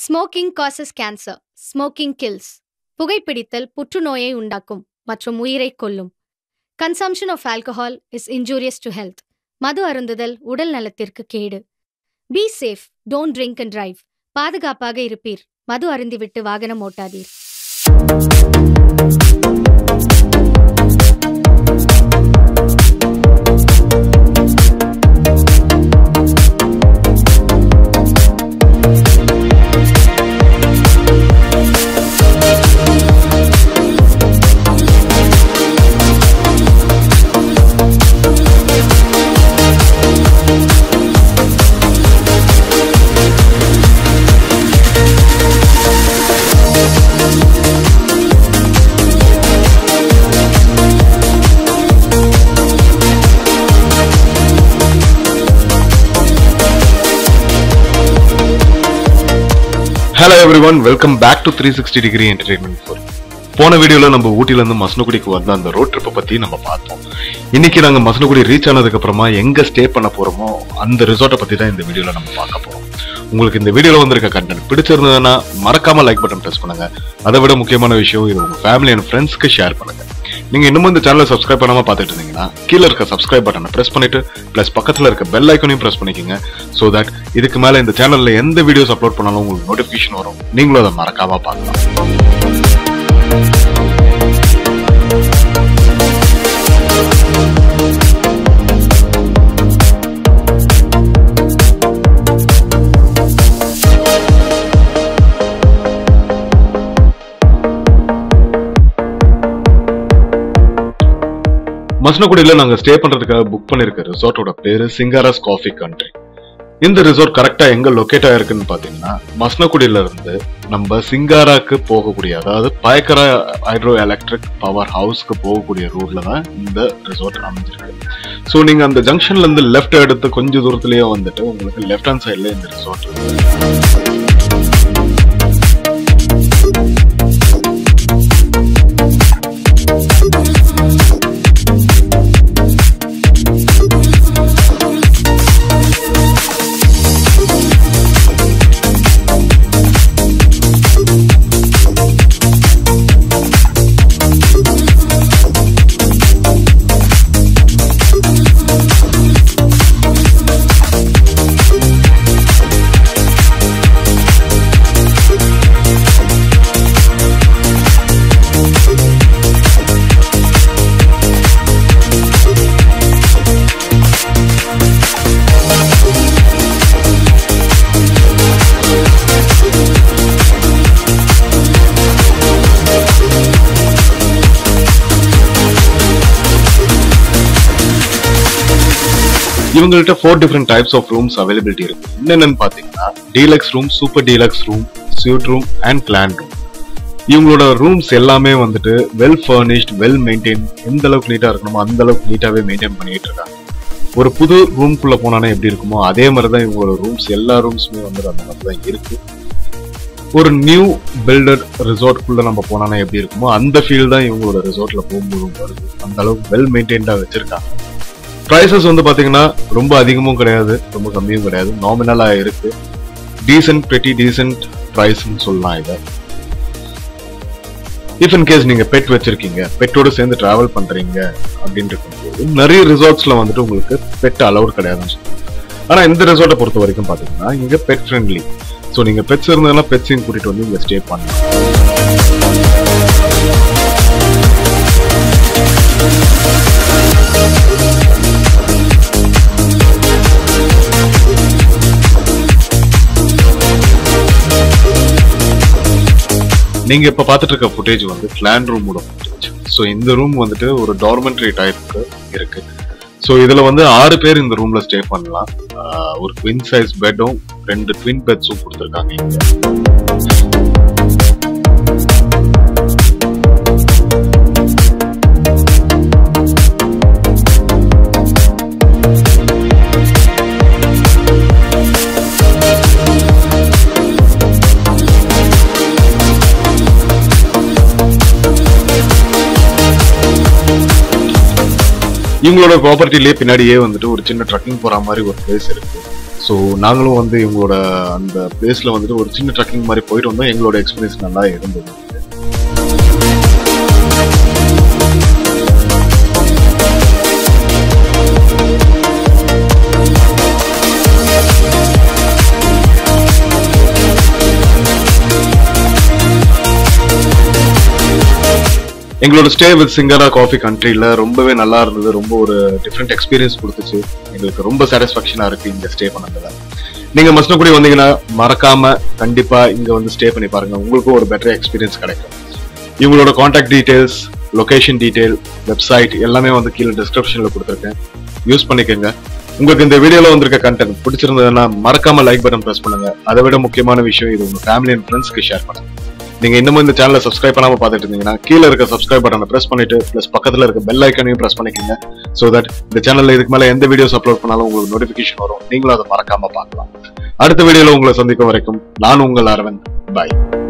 Smoking causes cancer. Smoking kills. புகைப்பிடித்தல் புற்றுநோயை உண்டாக்கும் மற்றும் உயிரை கொல்லும். Consumption of alcohol is injurious to health. மது அருந்துதல் உடல் நலத்திற்கு கேடு. Be safe. Don't drink and drive. பாதுகாப்பாக இருப்பீர். மது அருந்திவிட்டு வாகனம் ஓட்டாதீர். Hello everyone, welcome back to 360 degree entertainment. போன வீடியோல நம்ம ஊட்டில இருந்து மசனகுடிக்கு வந்த அந்த ரோட் ட்ரிப்பை பத்தி நம்ம பார்த்தோம். இன்னைக்கு நாங்க மசனகுடி ரீச் ஆனதுக்கு அப்புறமா எங்க ஸ்டே பண்ண போறோமோ அந்த ரிசார்ட்டை பத்தி தான் இந்த வீடியோல நம்ம பார்க்க போறோம். உங்களுக்கு இந்த வீடியோல வந்திருக்க கண்டென்ட் பிடிச்சிருந்ததுன்னா மறக்காம லைக் பட்டன் பிரஸ் பண்ணுங்க. அதை விட முக்கியமான விஷயம், இது உங்க ஃபேமிலி அண்ட் ஃப்ரெண்ட்ஸ்க்கு ஷேர் பண்ணுங்க. நீங்க இன்னும் இந்த சேனலை சப்ஸ்கிரைப் பண்ணாம பார்த்துட்டு இருந்தீங்கன்னா கீழே இருக்க சப்ஸ்கிரைப் பட்டனை பிரஸ் பண்ணிட்டு பிளஸ் பக்கத்துல இருக்க பெல் ஐக்கனையும் பிரஸ் பண்ணிக்கோங்க. சோ தட் இதுக்கு மேல இந்த சேனல்ல எந்த வீடியோஸ் அப்லோட் பண்ணாலும் உங்களுக்கு நோட்டிபிகேஷன் வரும். நீங்களும் அதை மறக்காம பார்க்கலாம். மசனகுடியில நாங்க ஸ்டே பண்றதுக்காக புக் பண்ணிருக்க ரிசார்ட்டோட பேரு Singaras Coffee Country. இந்த ரிசார்ட் கரெக்டா எங்க லொகேட் ஆயிருக்குன்னு பாத்தீங்கன்னா, மசனகுடியில இருந்து நம்ம சிங்காராக்கு போகக்கூடிய, அதாவது பயக்கரா ஹைட்ரோ எலக்ட்ரிக் பவர் ஹவுஸ்க்கு போகக்கூடிய ரூட்ல தான் இந்த ரிசார்ட் அமைஞ்சிருக்கு. ஸோ நீங்க அந்த ஜங்ஷன்ல இருந்து லெஃப்ட் எடுத்து கொஞ்சம் தூரத்திலேயே வந்துட்டு உங்களுக்கு லெஃப்ட் ஹேண்ட் சைட்ல இந்த ரிசார்ட் இருக்கு. இவங்கள்ட்ட 4 different types of rooms availability இருக்கு. என்னென்னு பாத்தீங்கன்னா, deluxe room, super deluxe room, suite room and clan room. இவங்களோட ரூம்ஸ் எல்லாமே வந்துட்டு வெல் ஃபர்னிஷ்ட், வெல் மெயின்டைன். எந்த அளவுக்கு நீட்டா இருக்கணுமோ அந்த அளவுக்கு நீட்டாவே மெயின்டைன் பண்ணிட்டு இருக்காங்க. ஒரு புது ரூம்குள்ள போனானே எப்படி இருக்குமோ அதே மாதிரிதான் இவங்களோட ரூம்ஸ், எல்லா ரூம்ஸுமே வந்து அந்த மாதிரி தான் இருக்கு. ஒரு நியூ பில்டட் ரிசார்ட்குள்ள நம்ம போனானே எப்படி இருக்குமோ அந்த ஃபீல் தான் இவங்களோட ரிசார்ட்ல போகும்போது வருது. அந்த அளவுக்கு வெல் மெயின்டைன்டா வச்சிருக்காங்க. பிரைசஸ் வந்து பாத்தீங்கன்னா ரொம்ப அதிகமும் கிடையாது, ரொம்ப கம்மியும் கிடையாது, நாமினலா இருக்கு. டீசென்ட், பிரெட்டி டீசென்ட் பிரைஸ்ன்னு சொல்லலாம் இதை. இஃப் இன் கேஸ் நீங்க பெட் வச்சிருக்கீங்க, பெட்டோட சேர்ந்து டிராவல் பண்றீங்க அப்படின்னு இருக்கும்போது நிறைய ரிசார்ட்ஸ்ல வந்துட்டு உங்களுக்கு பெட் அலௌட் கிடையாதுன்னு சொல்லுவாங்க. ஆனா இந்த ரிசார்ட்டை பொறுத்த வரைக்கும் பாத்தீங்கன்னா இங்க பெட் ஃப்ரெண்ட்லி. ஸோ நீங்க பெட்ஸ் இருந்ததுன்னா பெட்ஸையும் கூட்டிட்டு வந்து இங்க ஸ்டே பண்ணலாம். நீங்க இப்ப பாத்துட்டு இருக்க ஃபுட்டேஜ் வந்து கிளான் ரூமோட ஃபுட்டேஜ். ஸோ இந்த ரூம் வந்துட்டு ஒரு டார்மெண்ட்ரி டைப்க்கு இருக்கு. ஸோ இதுல வந்து 6 பேர் இந்த ரூம்ல ஸ்டே பண்ணலாம். ஒரு ட்வின் சைஸ் பெட்டும் 2 ட்வின் பெட்ஸும் கொடுத்துருக்காங்க இங்க. இவங்களோட ப்ராப்பர்ட்டிலேயே பின்னாடியே வந்துட்டு ஒரு சின்ன ட்ரக்கிங் போற மாதிரி ஒரு பிளேஸ் இருக்கு. ஸோ நாங்களும் வந்து இவங்களோட அந்த பிளேஸில் வந்துட்டு ஒரு சின்ன ட்ரக்கிங் மாதிரி போயிட்டு வந்தோம். எங்களோட எக்ஸ்பீரியன்ஸ் நல்லா இருந்தது. எங்களோட ஸ்டே வித் சிங்கரா காஃபி கண்ட்ரியில் ரொம்பவே நல்லா இருந்தது. ரொம்ப ஒரு டிஃப்ரெண்ட் எக்ஸ்பீரியன்ஸ் கொடுத்துச்சு. எங்களுக்கு ரொம்ப சாட்டிஸ்ஃபேக்ஷனாக இருக்குது இங்கே ஸ்டே பண்ணதில். நீங்கள் மசினகுடி வந்தீங்கன்னா மறக்காம கண்டிப்பாக இங்கே வந்து ஸ்டே பண்ணி பாருங்கள். உங்களுக்கும் ஒரு பெட்டர் எக்ஸ்பீரியன்ஸ் கிடைக்கும். இவங்களோட contact details, location detail, website எல்லாமே வந்து கீழே டிஸ்கிரிப்ஷனில் கொடுத்துருக்கேன். யூஸ் பண்ணிக்கோங்க. உங்களுக்கு இந்த வீடியோவில் வந்திருக்க கண்டென்ட் பிடிச்சிருந்ததுன்னா மறக்காம லைக் பட்டன் ப்ரெஸ் பண்ணுங்க. அதை விட முக்கியமான விஷயம், இது உங்கள் ஃபேமிலி அண்ட் ஃப்ரெண்ட்ஸ்க்கு ஷேர் பண்ணுங்க. நீங்க இன்னமும் இந்த சேனலை சப்ஸ்கிரைப் பண்ணாம பார்த்துட்டு இருந்தீங்கன்னா கீழே இருக்க சப்ஸ்கிரைப் பட்டனை பிரஸ் பண்ணிட்டு பிளஸ் பக்கத்துல இருக்க பெல் ஐக்கனையும் பிரஸ் பண்ணிக்கோங்க. சோ தட் இந்த சேனல்ல இதுக்கு மேல எந்த வீடியோஸ் அப்லோட் பண்ணாலும் உங்களுக்கு நோட்டிபிகேஷன் வரும். நீங்களும் அதை மறக்காம பார்க்கலாம். அடுத்த வீடியோல உங்களை சந்திக்கும் வரைக்கும் நான் உங்கள் அரவிந்த். பாய்.